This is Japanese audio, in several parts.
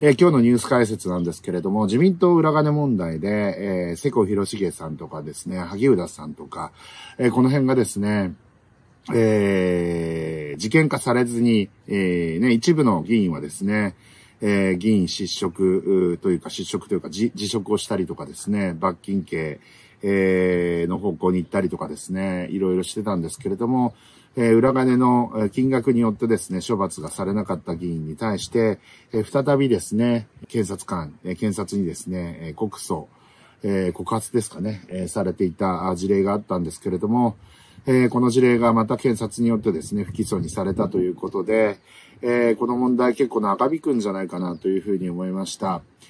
今日のニュース解説なんですけれども、自民党裏金問題で、世耕弘成さんとかですね、萩生田さんとか、この辺がですね、事件化されずに、一部の議員はですね、議員失職というか辞職をしたりとかですね、罰金刑、の方向に行ったりとかですね、いろいろしてたんですけれども、裏金の金額によってですね、処罰がされなかった議員に対して、再びですね、検察にですね、告発ですかね、されていた事例があったんですけれども、この事例がまた検察によってですね、不起訴にされたということで、この問題結構長引くんじゃないかなというふうに思いました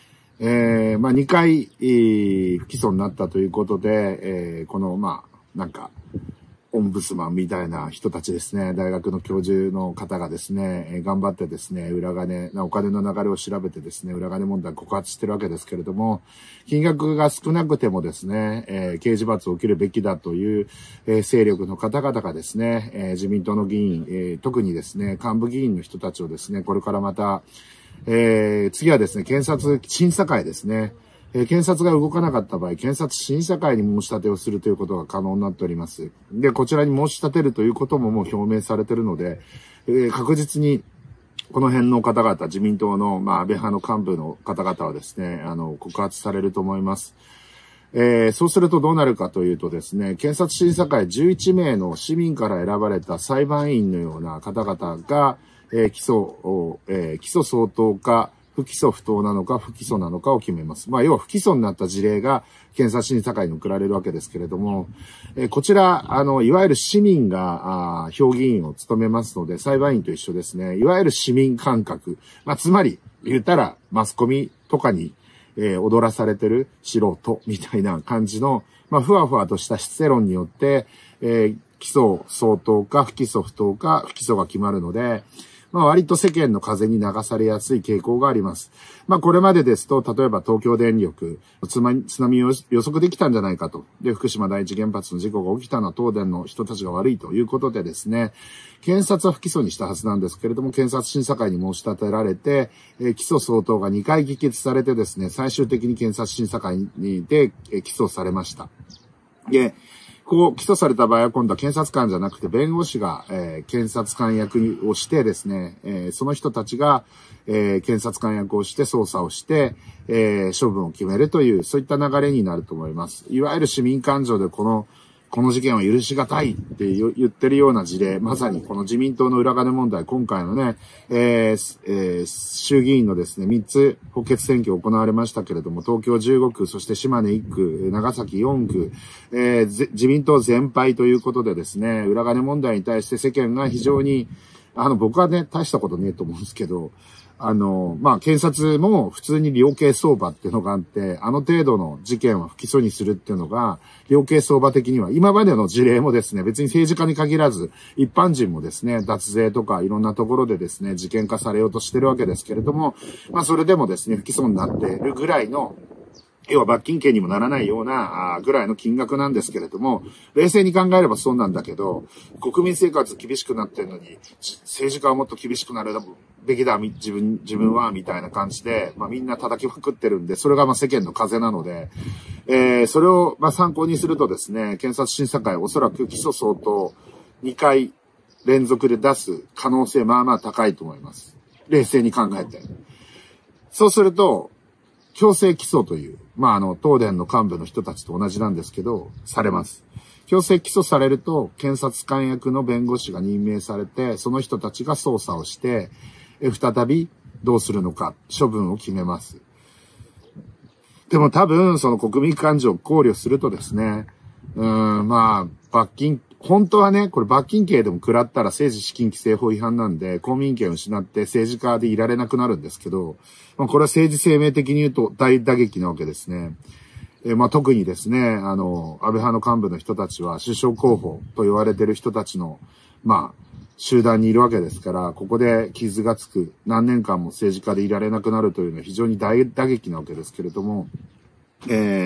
。2回、不起訴になったということで、この、オンブスマンみたいな人たちですね、大学の教授の方がですね、頑張ってですね、お金の流れを調べてですね、裏金問題告発してるわけですけれども、金額が少なくてもですね、刑事罰を受けるべきだという、勢力の方々がですね、自民党の議員、特にですね、幹部議員の人たちをですね、これからまた、次はですね、検察審査会ですね。検察が動かなかった場合、検察審査会に申し立てをするということが可能になっております。で、こちらに申し立てるということももう表明されているので、確実にこの辺の方々、自民党の、安倍派の幹部の方々はですね、告発されると思います。そうするとどうなるかというとですね、検察審査会11名の市民から選ばれた裁判員のような方々が、起訴相当か、不起訴不当なのか不起訴なのかを決めます。要は不起訴になった事例が検察審査会に送られるわけですけれども、こちら、いわゆる市民が、評議員を務めますので、裁判員と一緒ですね。いわゆる市民感覚。つまり、言ったら、マスコミとかに、踊らされてる素人みたいな感じの、ふわふわとした世論によって、起訴相当か不起訴不当か不起訴が決まるので、割と世間の風に流されやすい傾向があります。これまでですと、例えば東京電力、津波を予測できたんじゃないかと。で、福島第一原発の事故が起きたのは東電の人たちが悪いということでですね、検察は不起訴にしたはずなんですけれども、検察審査会に申し立てられて、起訴相当が2回議決されてですね、最終的に検察審査会で起訴されました。で、起訴された場合は今度は検察官じゃなくて弁護士が、検察官役をしてですね、その人たちが、検察官役をして捜査をして、処分を決めるという、そういった流れになると思います。いわゆる市民感情でこの事件は許しがたいって言ってるような事例、まさにこの自民党の裏金問題、今回のね、衆議院のですね、3つ補欠選挙行われましたけれども、東京15区、そして島根1区、長崎4区、自民党全敗ということでですね、裏金問題に対して世間が非常に、僕はね、大したことねえと思うんですけど、検察も普通に量刑相場っていうのがあって、程度の事件は不起訴にするっていうのが、量刑相場的には、今までの事例もですね、別に政治家に限らず、一般人もですね、脱税とかいろんなところでですね、事件化されようとしてるわけですけれども、それでもですね、不起訴になっているぐらいの、要は罰金刑にもならないようなぐらいの金額なんですけれども、冷静に考えればそうなんだけど、国民生活厳しくなってるのに、政治家はもっと厳しくなるべきだ、自分は、みたいな感じで、みんな叩きまくってるんで、それが世間の風なので、それを参考にするとですね、検察審査会おそらく起訴相当2回連続で出す可能性高いと思います。冷静に考えて。そうすると、強制起訴という、東電の幹部の人たちと同じなんですけど、されます。強制起訴されると、検察官役の弁護士が任命されて、その人たちが捜査をして、再びどうするのか、処分を決めます。でも多分、その国民感情を考慮するとですね、罰金、本当はね、これ罰金刑でも食らったら政治資金規正法違反なんで、公民権を失って政治家でいられなくなるんですけど、これは政治生命的に言うと大打撃なわけですね。特にですね、安倍派の幹部の人たちは首相候補と言われている人たちの、集団にいるわけですから、ここで傷がつく、何年間も政治家でいられなくなるというのは非常に大打撃なわけですけれども、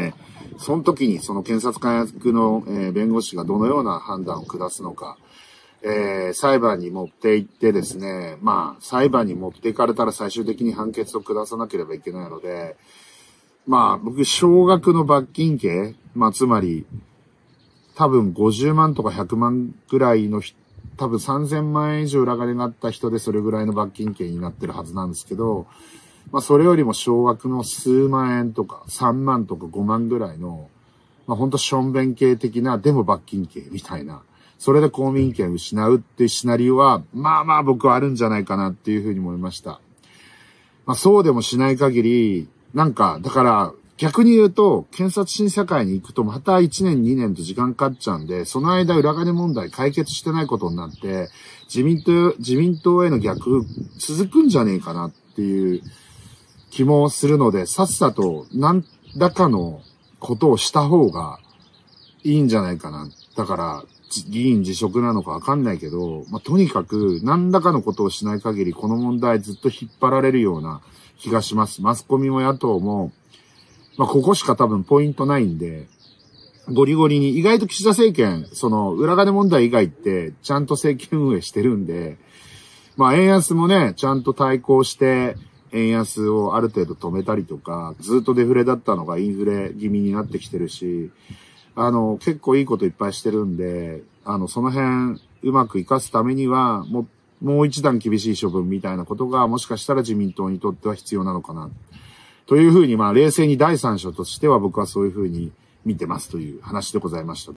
その時にその検察官役の、弁護士がどのような判断を下すのか、 裁判に持って行ってですね、まあ、裁判に持っていかれたら最終的に判決を下さなければいけないので、まあ、僕、少額の罰金刑、まあ、つまり、多分50万とか100万ぐらいの、多分3000万円以上裏金があった人でそれぐらいの罰金刑になってるはずなんですけど、まあ、それよりも少額の数万円とか3万とか5万ぐらいの、まあ、ほんとしょんべん系的な、でも罰金刑みたいな、それで公民権を失うっていうシナリオは、まあまあ僕はあるんじゃないかなっていうふうに思いました。まあそうでもしない限り、なんか、だから逆に言うと、検察審査会に行くとまた1年2年と時間かかっちゃうんで、その間裏金問題解決してないことになって、自民党への逆続くんじゃねえかなっていう気もするので、さっさと何らかのことをした方がいいんじゃないかな。だから、議員辞職なのかわかんないけど、まあ、とにかく何らかのことをしない限りこの問題ずっと引っ張られるような気がします。マスコミも野党も、まあ、ここしか多分ポイントないんで、ゴリゴリに、意外と岸田政権、その裏金問題以外ってちゃんと政権運営してるんで、まあ、円安もね、ちゃんと対抗して、円安をある程度止めたりとか、ずっとデフレだったのがインフレ気味になってきてるし、結構いいこといっぱいしてるんで、その辺うまく活かすためには、もう一段厳しい処分みたいなことがもしかしたら自民党にとっては必要なのかな。というふうに、まあ冷静に第三者としては僕はそういうふうに見てますという話でございました。